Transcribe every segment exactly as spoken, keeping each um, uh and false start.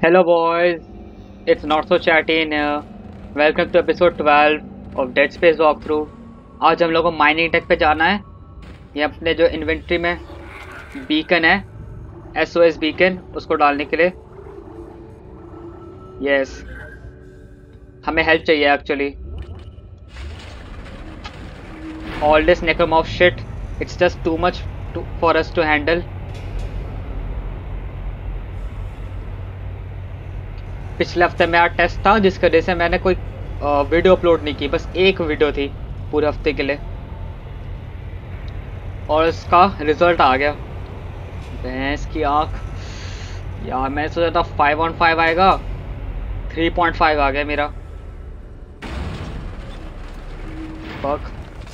Hello boys, it's not so chatty in here. Welcome to episode twelve of Dead Space Walkthrough. आज हम लोग को mining take पे जाना है. ये अपने जो इन्वेंट्री में बीकन है, एस ओ एस बीकन, उसको डालने के लिए. यस, हमें हेल्प चाहिए actually. All this necromorph shit, it's just too much to, for us to handle. पिछले हफ्ते मेरा टेस्ट था जिसकी वजह से मैंने कोई वीडियो अपलोड नहीं की, बस एक वीडियो थी पूरे हफ्ते के लिए और इसका रिजल्ट आ गया. भैंस की आँख यार, मैं सोचा था फाइव ऑन फाइव आएगा, थ्री पॉइंट फाइव आ गया मेरा. फक,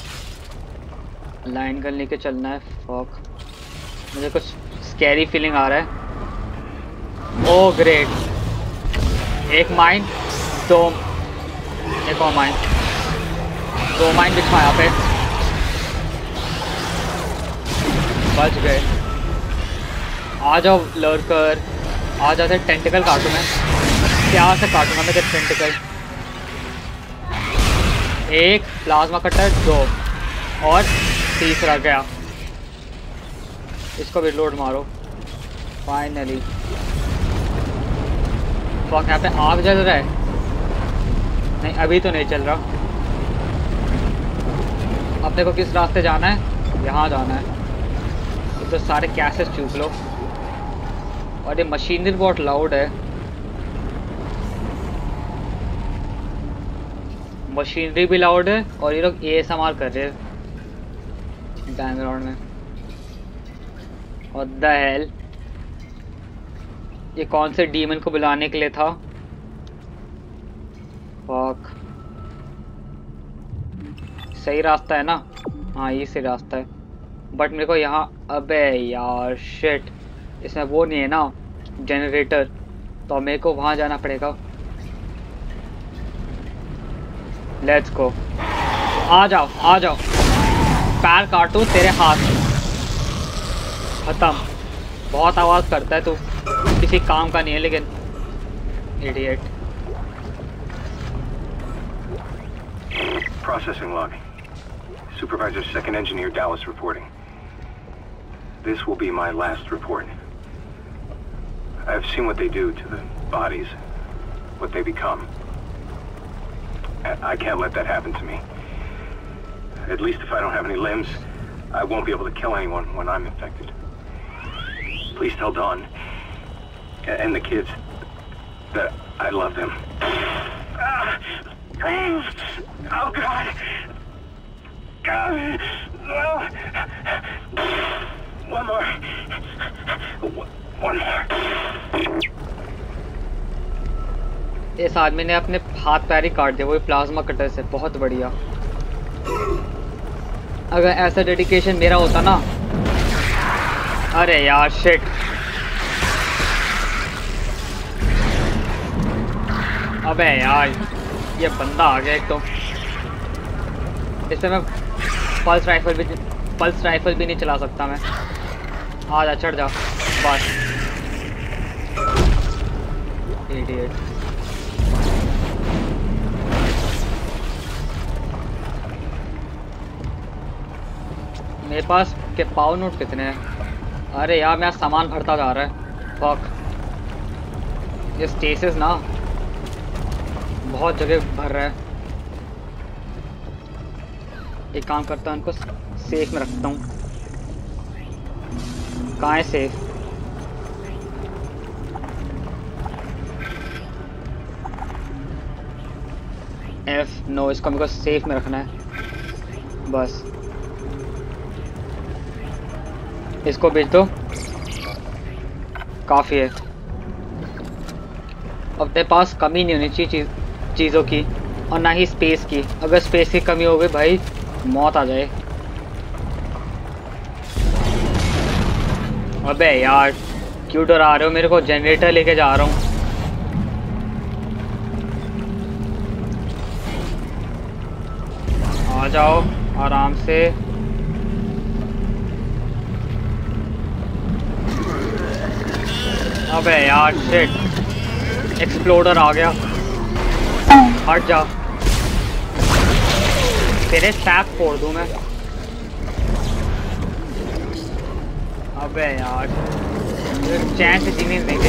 लाइन गन लेके चलना है. फक, मुझे कुछ स्कैरी फीलिंग आ रहा है. ओह ग्रेट, एक माइन, दो, एक और माइन, दो माइन बिछा यहाँ पे. बच गए. आ जाओ लर्कर, आ जाते. टेंटिकल काटू मैं, प्यार से काटूंगा मैं तेरे टेंटिकल. एक प्लाज्मा कटर, दो और तीसरा गया. इसको भी लोड मारो. फाइनली. फक, यहाँ पे आग जल रहा है. नहीं, अभी तो नहीं चल रहा. अपने को किस रास्ते जाना है? यहाँ जाना है. तो सारे कैसेस चूक लो. और ये मशीनरी बहुत लाउड है. मशीनरी भी लाउड है और ये लोग ए एस एम आर कर रहे हैं बैकग्राउंड में. What the hell? ये कौन से डीमन को बुलाने के लिए था? फक, सही रास्ता है ना? हाँ, ये सही रास्ता है. बट मेरे को यहाँ, अबे यार शिट, इसमें वो नहीं है ना जनरेटर, तो मेरे को वहाँ जाना पड़ेगा. Let's go. आ जाओ आ जाओ. पैर काटू तेरे हाथ. खत्म. बहुत आवाज़ करता है तू, किसी काम का नहीं है लेकिन. Idiot. Processing log. Supervisor Second Engineer Dallas reporting. This will be my last report. I've seen what they do to the bodies, what they become. I can't let that happen to me. At least if I don't have any limbs, I won't be able to kill anyone when I'm infected. Please tell Dawn and the kids that I love them. Oh God! God! One more. One more. इस आदमी ने अपने हाथ पैर ही काट दिया, वो plasma cutter से. बहुत बढ़िया. अगर ऐसा डेडिकेशन मेरा होता ना. अरे यार शिट. अबे यार, ये बंदा आ गया एक तो. इससे मैं पल्स राइफल भी पल्स राइफल भी नहीं चला सकता मैं. आ जा, चढ़ जा बस. इडियट. मेरे पास के पावर नोट कितने हैं? अरे यार, मेरा सामान भरता जा रहा है. फक, ये स्टेसिस ना बहुत जगह भर रहा है. एक काम करता हूँ, इनको सेफ में रखता हूँ. कहाँ है सेफ? एफ नो, इसको मेरे को सेफ में रखना है बस. इसको बेच दो, काफ़ी है. अपने पास कमी नहीं होनी चाहिए चीज चीज़ों की, और ना ही स्पेस की. अगर स्पेस की कमी हो गई भाई, मौत आ जाए. अबे यार, क्यों डरा रहे हो मेरे को? जनरेटर लेके जा रहा हूँ. आ जाओ आराम से. अबे यार शिट. एक्सप्लोडर आ गया। हट जा, तेरे सैप फोड़ दूं मैं। अबे यार चैन से जीने देंगे।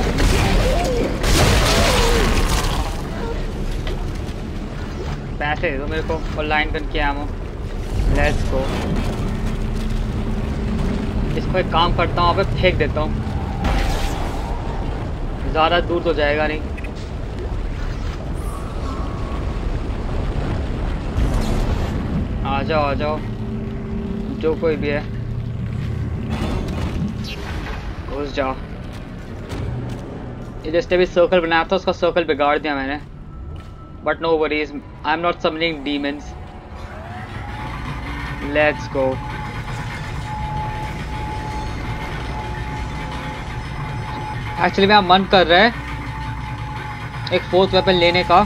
पैसे दे दो मेरे को और लाइन गन की एमो। Let's go. इसको एक काम करता हूँ, वहाँ पे फेंक देता हूँ, ज़्यादा दूर तो जाएगा नहीं। आ जाओ आ जाओ, जो कोई भी है घुस जाओ। ये जिसने भी सर्कल बनाया था उसका सर्कल बिगाड़ दिया मैंने। But no worries, I am not summoning demons. Let's go. Actually मेरा मन कर रहा है एक फोर्थ वेपन लेने का,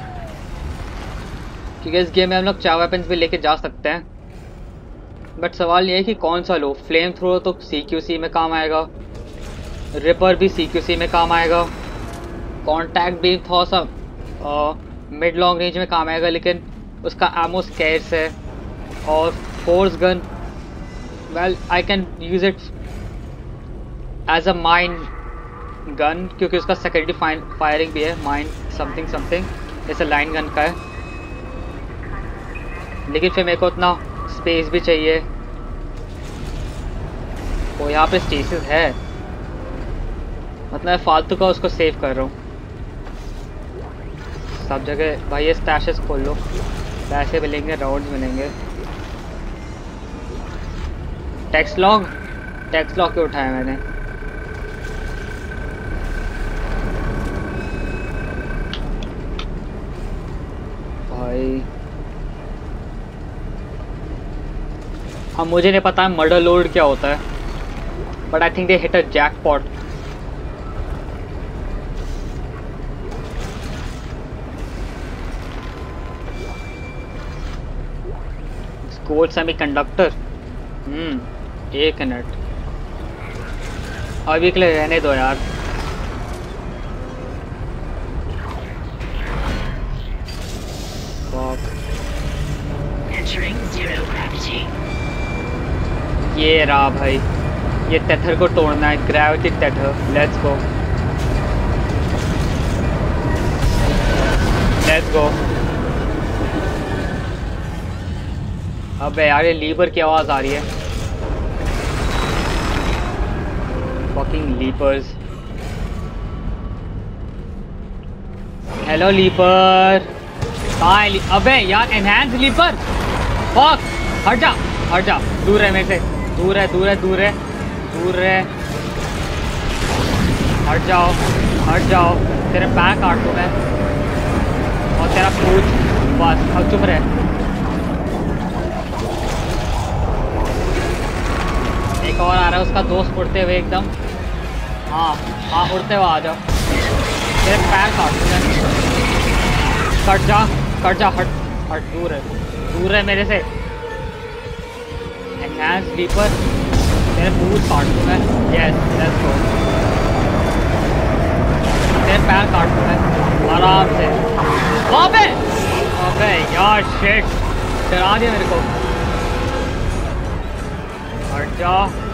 क्योंकि इस गेम में हम लोग चार वेपन्स भी लेके जा सकते हैं। बट सवाल ये है कि कौन सा लो। फ्लेम थ्रो तो सी क्यू सी में काम आएगा, रिपर भी सी क्यू सी में काम आएगा, कॉन्टैक्ट भी थोड़ा सा मिड लॉन्ग रेंज में काम आएगा, लेकिन उसका एमो स्कैर्स है। और force gun, well I can use it as a mine gun, क्योंकि उसका सेकेंडरी फायरिंग भी है, माइन समथिंग समथिंग, जैसे लाइन गन का है। लेकिन फिर मेरे को उतना स्पेस भी चाहिए। तो यहाँ पे स्टेसिस है, मतलब फालतू का उसको सेव कर रहा हूँ सब जगह। भाई ये स्टैशेस खोल लो, पैसे मिलेंगे, राउंड्स मिलेंगे। टैक्स लॉग, टैक्स लॉग के उठाया मैंने। भाई अब मुझे नहीं पता है मर्डर लोड क्या होता है, but I think they hit a jackpot. Gold semiconductor, hmm एक मिनट, अभी के लिए रहने दो यार। ये रहा भाई, ये टेथर को तोड़ना है, gravity tether. Let's go let's go. अबे यार ये लीपर की आवाज आ रही है। फकिंग लीपर्स। हेलो लीपर, कहाँ है? अबे यार एनहांस लीपर, फक, हट जा हट जा, दूर है मेरे से, दूर है दूर है दूर है दूर है, हट जाओ हट जाओ। तेरे पैर काट दूँ मैं और तेरा पूछ, बस अब चुप रहे। एक और आ रहा है, उसका दोस्त उड़ते हुए एकदम। हाँ हाँ उड़ते हुए आ जाओ, तेरे पैर काट दूँ मैं। कट जा कट जा, हट हट, दूर है दूर है मेरे से। एनहांस लीपर, तेरे पूछ काट दूँ मैं। यस लेट्स गो, तेरे पैर काट दूँ मैं आराम से। अबे अबे यार शिट, डरा दिया मेरे को। हट जा,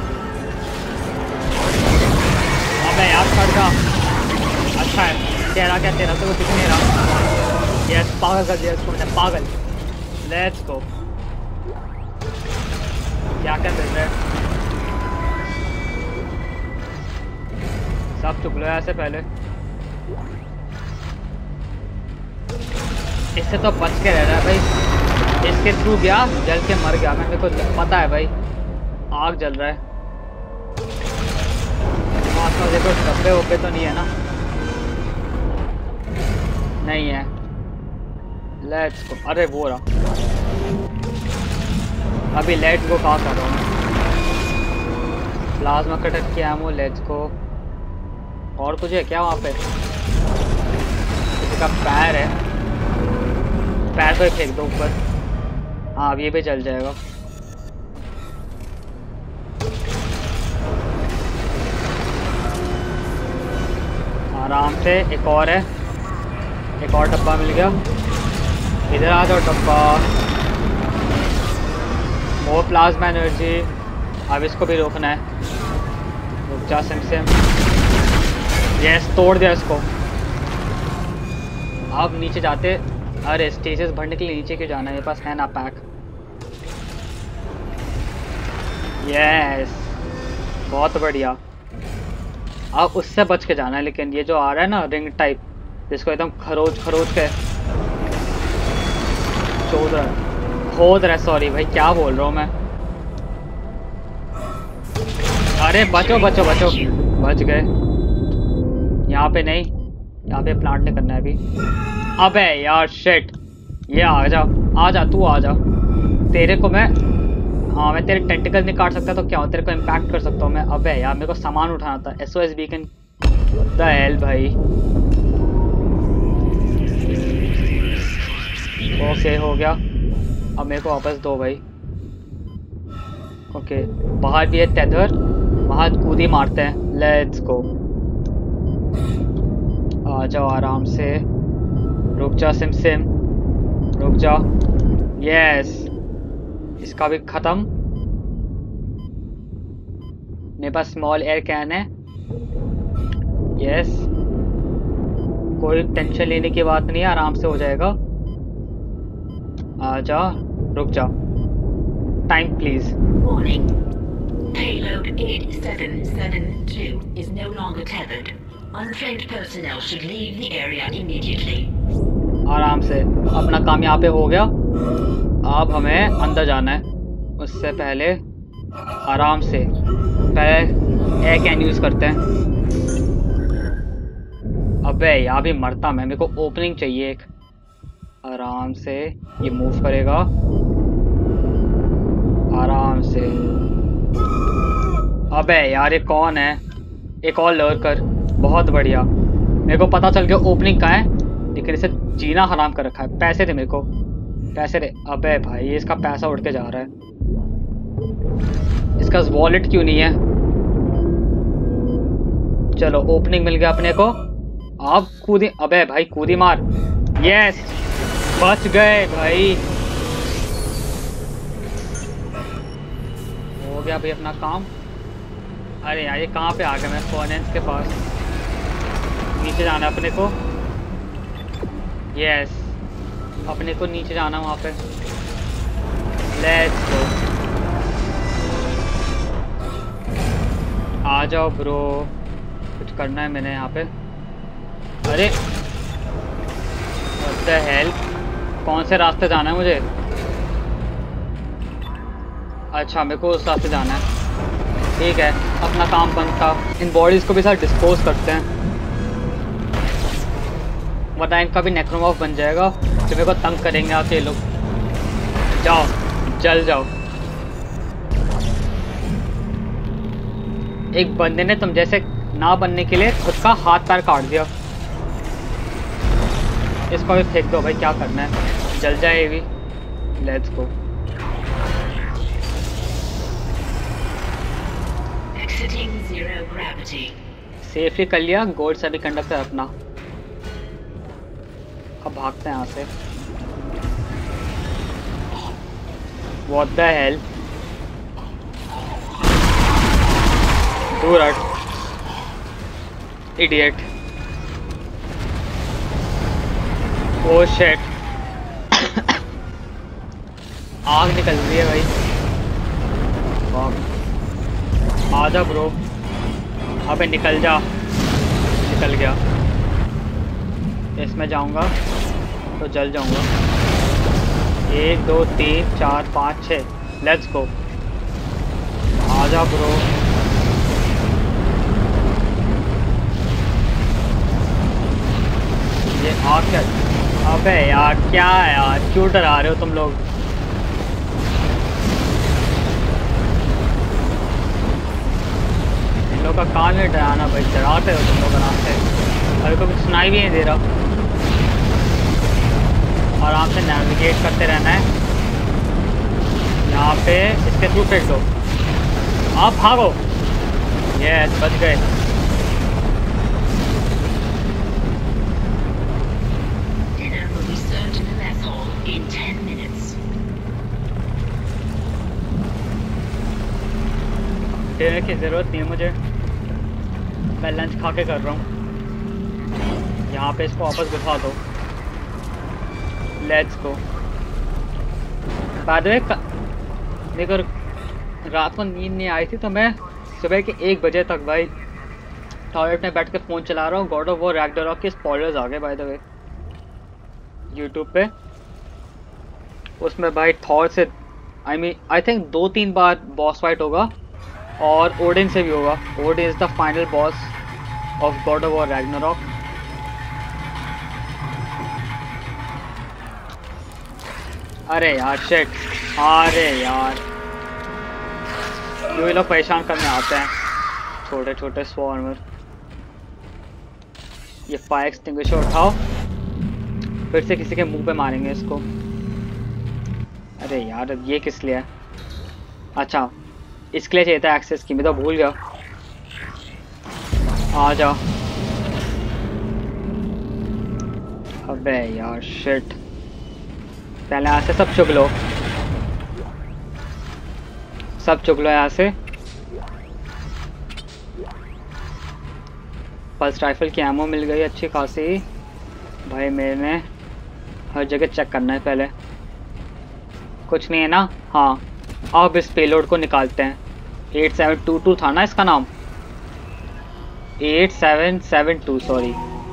अबे यार हट जा। अच्छा है, तेरा क्या, तेरा तो दिख नहीं रहा। यस पागल कर दिया इसको मैंने, पागल। Let's go. क्या क्या मिल रहा है? सब चुप लो ऐसे पहले। इससे तो बच के रह रहा है भाई, इसके थ्रू गया जल के मर गया मैं, मेरे को पता है भाई। आग जल रहा है, आसपास देखो डब्बे वब्बे तो नहीं है ना? नहीं है। Let's go. अरे वो रहा, अभी लेट्स गो कहाँ कर रहा हूँ मैं? प्लाज्मा कटर की एमो, लेट्स गो। और कुछ है क्या वहाँ पे? किसी का पैर है, पैर को फेंक दो ऊपर। हाँ अब ये भी जल जाएगा। आराम से। एक और है, एक और डब्बा मिल गया। इधर आ जाओ डब्बा। More plasma energy. अब इसको भी रोकना है। रुक जा सिम सिम। यस, तोड़ दिया इसको। अब नीचे जाते। अरे स्टेजेस भरने के लिए नीचे क्यों जाना है, मेरे पास है ना पैक। यस, बहुत बढ़िया। अब उससे बच के जाना है, लेकिन ये जो आ रहा है ना रिंग टाइप, जिसको एकदम खरोच खरोच के चोद रहा खोद रहा। सॉरी भाई, क्या बोल रहा हूँ मैं। अरे बचो बचो बचो, बच गए। यहाँ पे नहीं, यहाँ पे प्लांट नहीं करना है अभी। अबे यार शिट, ये आ जा, आ जा तू, आ जा। तेरे को मैं, हाँ मैं तेरे टेंटिकल नहीं काट सकता तो क्या हो, तेरे को इम्पैक्ट कर सकता हूँ मैं। अबे यार मेरे को सामान उठाना था। S O S beacon the hell भाई। ओके हो गया। अब मेरे को वापस दो भाई। ओके, बाहर भी है टेदर, वहाँ कूदी मारते हैं। Let's go. आ जाओ आराम से। रुक जा सिम सिम, रुक जा। यस, इसका भी खत्म। मेरे पास स्मॉल एयर कैन है। यस, कोई टेंशन लेने की बात नहीं है, आराम से हो जाएगा। आ जा, रुक जा। Time please. Warning. Payload eight seven seven two is no longer tethered. Untrained personnel should leave the area immediately. आराम से, अपना काम यहाँ पे हो गया। अब हमें अंदर जाना है। उससे पहले आराम से पहले एयर कैन यूज करते हैं। अबे यहाँ भी मरता मैं, मेरे को ओपनिंग चाहिए एक। आराम से ये मूव करेगा, आराम से। अबे यार ये कौन है, एक और लर्कर कर। बहुत बढ़िया, मेरे को पता चल गया ओपनिंग कहाँ है, लेकिन इसे जीना हराम कर रखा है। पैसे दे मेरे को, पैसे दे। अबे भाई ये इसका पैसा उड़ के जा रहा है। इसका वॉलेट क्यों नहीं है। चलो ओपनिंग मिल गया अपने को। अब कूदी। अबे भाई कूदी मार। यस, बच गए भाई। हो गया भाई अपना काम। अरे यार ये कहाँ पे आ गया मैं, फर्नेस के पास। नीचे जाना अपने को। यस, अपने को नीचे जाना वहाँ पे। Let's go. आ जाओ ब्रो, कुछ करना है मैंने यहाँ पे। अरे व्हाट द हेल, कौन से रास्ते जाना है मुझे। अच्छा मेरे को उस रास्ते जाना है। ठीक है, अपना काम बंद था। इन बॉडीज़ को भी साथ डिस्पोज करते हैं, वरना इनका भी नेक्रोमॉर्फ बन जाएगा। तो मेरे को तंग करेंगे आके लोग। जाओ जल जाओ। एक बंदे ने तुम जैसे ना बनने के लिए खुद का हाथ पैर काट दिया। इसको भी फेंक दो भाई, क्या करना है, जल जाए ये भी। Let's go. सेफली कर लिया गोल्ड सेमी कंडक्टर अपना। अब भागते हैं यहाँ से। What the hell? दूर हट, idiot. Oh shit. आग निकल रही है भाई। आजा ब्रो। अबे निकल जा। निकल गया। इसमें जाऊंगा तो जल जाऊंगा। एक दो तीन चार पाँच छः। Let's go. आजा ब्रो। ये आग क्या। अबे यार क्या है यार, क्यों डरा रहे हो तुम लोग। इन लोग का काम है डराना भाई, डराते हो तुम लोग आराम से। अभी को कुछ सुनाई भी नहीं दे रहा। आराम से नेविगेट करते रहना है। यहाँ पे इसके थ्रू फेंक दो। आप भागो। ये बच गए। डिनर की ज़रूरत नहीं है मुझे, मैं लंच खा के कर रहा हूँ। यहाँ पे इसको वापस बिठा दो। Let's go. बाद में मेरे को रात को नींद नहीं आई थी तो मैं सुबह के एक बजे तक भाई टॉयलेट में बैठ के फ़ोन चला रहा हूँ। गॉड ऑफ वॉर रैग्नारॉक के स्पॉयलर्स आ गए बाय द वे यूट्यूब पे। उसमें भाई थॉर से आई मीन आई थिंक दो तीन बार बॉस फाइट होगा और ओडिन से भी होगा। Odin is the final boss of God of War Ragnarok. अरे यार शिट, अरे यार ये लोग परेशान करने आते हैं छोटे छोटे स्वॉर्मर। ये फायर एक्सटिंग्विशर उठाओ, फिर से किसी के मुंह पे मारेंगे इसको। अरे यार अब ये किस लिए है? अच्छा इसके लिए चाहिए था एक्सेस की, मैं तो भूल गया। आ जाओ। अबे यार शिट, पहले यहाँ से सब चुग लो, सब चुग लो यहाँ से। पल्स राइफल की एमो मिल गई अच्छी खासी। भाई मैंने हर जगह चेक करना है पहले, कुछ नहीं है ना। हाँ अब इस पेलोड को निकालते हैं। एट सेवन टू टू था ना इसका नाम, eight seven seven two sorry.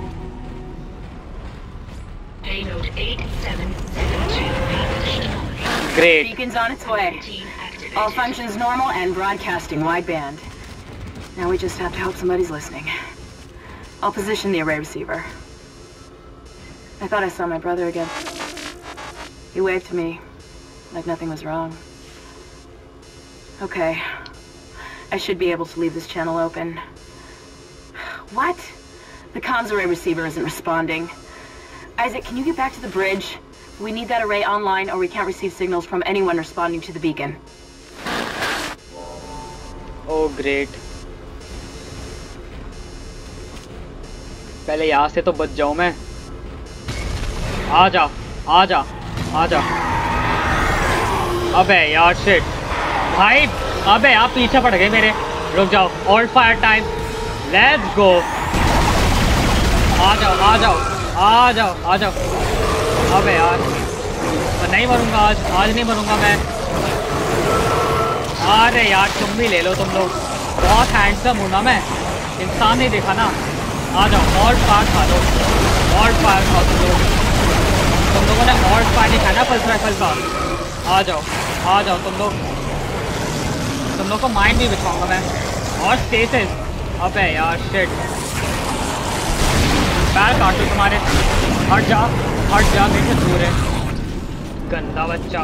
Great. Beacon's on its way. All functions normal and broadcasting wideband. Now we just have to hope somebody's listening. I'll position the array receiver. I thought I saw my brother again. He waved to me like nothing was wrong. Okay. I should be able to leave this channel open. What? The comms array receiver isn't responding. Isaac, can you get back to the bridge? We need that array online or we can't receive signals from anyone responding to the beacon. Oh great. पहले यहाँ से तो बच जाऊँ मैं। आ जा, आ जा, आ जा। अबे यार शिट भाई, अबे आप पीछे पड़ गए मेरे। रुक जाओ, alt fire time, let's go. आ जाओ, आ जाओ, आ जाओ, आ जाओ। अबे यार मैं नहीं मरूंगा आज, आज नहीं मरूंगा मैं। अरे यार तुम भी ले लो, तुम लोग बहुत हैंडसम हूँ ना मैं, इंसान नहीं देखा ना। आ जाओ, ऑल्ट फायर खा लो, ऑल्ट फायर खाओ तुम लोग। तुम लोगों ने ऑल्ट फायर नहीं खाना पल्स राइफल का। आ जाओ, आ जाओ तुम लोग, तुम लोग को माइंड नहीं बिछाऊंगा मैं। और स्टेसिस, अबे यार शिट, पैर काटो तुम्हारे। हट जा, हट जा, मेरे से दूर है गंदा बच्चा।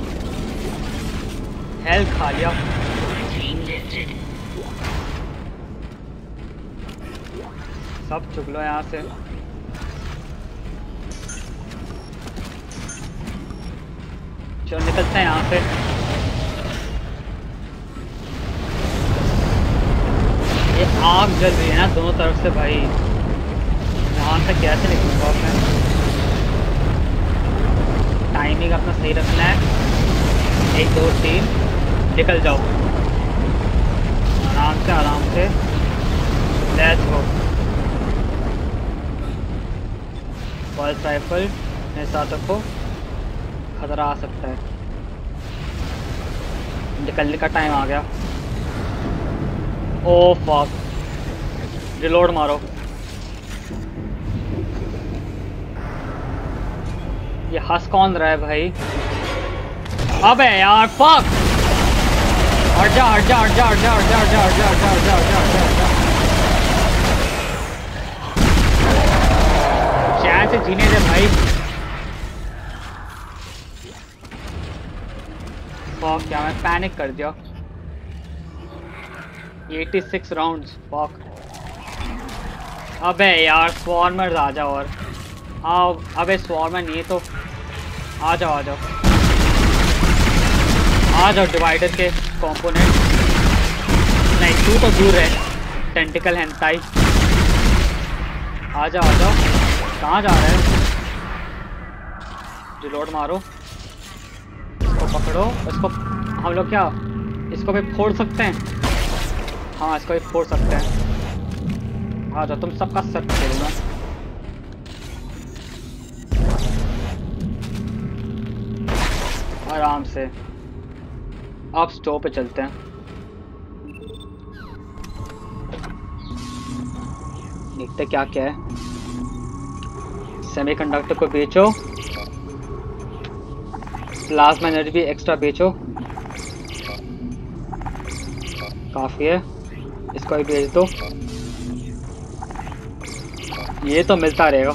हेल्थ खा लिया। सब चुग लो यहाँ से। चलो निकलते हैं यहाँ से। ये आग जल रही है ना दोनों तरफ से भाई, यहाँ से कैसे निकलूंगा मैं? टाइमिंग अपना सही रखना है। एक दो तीन, निकल जाओ आराम से, आराम से। Let's go. पल्स राइफल मेरे साथ रखो, खतरा आ सकता है। निकलने का टाइम आ गया। ओ फक, रिलोड मारो। ये हंस कौन रहा है भाई? अबे यार फक, हट जा, हट जा, हट जा, हट जा, हट जा, हट जा, हट जा, हट जा, हट जा, हट जा, हट जा, हट जा। चैन से जीने दे भाई। फक, क्या मैं पैनिक कर दिया। छियासी राउंड्स, फक। अबे यार स्वॉर्मर्स आ जाओ और आओ। अबे स्वॉर्मर नहीं तो आ जाओ, आ जाओ, आ जाओ। डिवाइडर के कंपोनेंट नहीं, तू तो दूर है टेंटिकल हेंटाई। आ जाओ, आ जाओ। कहाँ जा रहे है? रिलोड मारो, इसको पकड़ो। इसको हम लोग क्या इसको भी फोड़ सकते हैं? हाँ इसको भी फोड़ सकते हैं। आ जाओ तुम सबका सब खेलना। आराम से। अब स्टोव पे चलते हैं। देखते क्या क्या है। सेमीकंडक्टर को बेचो, प्लाज्मा एनर्जी भी एक्स्ट्रा बेचो, काफी है। इसको भी बेच दो, ये तो मिलता रहेगा।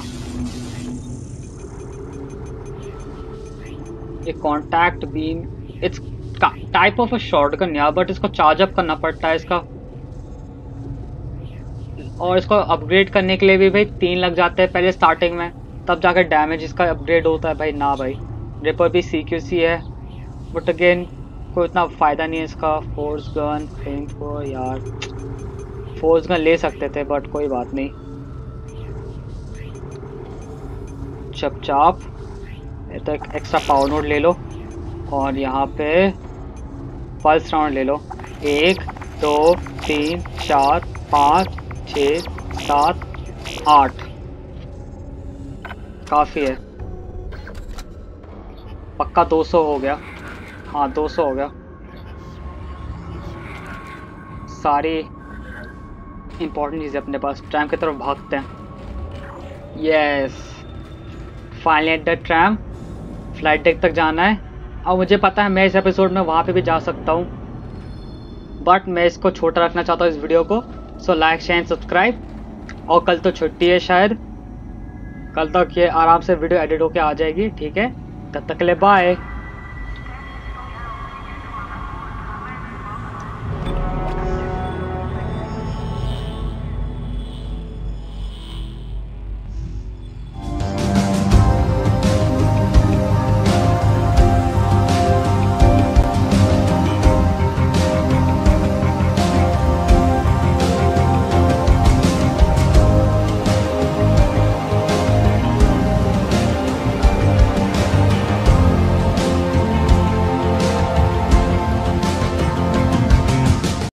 ये contact beam, it's type of a shotgun यार, बट इसको चार्ज अप करना पड़ता है इसका, और इसको अपग्रेड करने के लिए भी भाई तीन लग जाते हैं पहले स्टार्टिंग में, तब जाकर डैमेज इसका अपग्रेड होता है भाई। ना भाई रिपर भी सी क्यू सी है, बट अगेन कोई इतना फ़ायदा नहीं है इसका। फोर्स गन, फ्लेम को यार फोर्स गन ले सकते थे बट कोई बात नहीं। चपचाप तो एक एक्स्ट्रा पावर नोड ले लो, और यहाँ पे पल्स राउंड ले लो। एक दो तीन चार पाँच छः सात आठ, काफ़ी है। पक्का दो सौ हो गया। हाँ दो सौ हो गया। सारी इम्पोर्टेंट चीज़ें अपने पास। ट्रैम की तरफ भागते हैं। Yes finally at the tram. Flight deck तक जाना है। अब मुझे पता है मैं इस एपिसोड में वहाँ पे भी जा सकता हूँ, बट मैं इसको छोटा रखना चाहता हूँ इस वीडियो को। So like share subscribe. और कल तो छुट्टी है शायद, कल तक ये आराम से वीडियो एडिट होके आ जाएगी। ठीक है, तब तक के लिए बाय।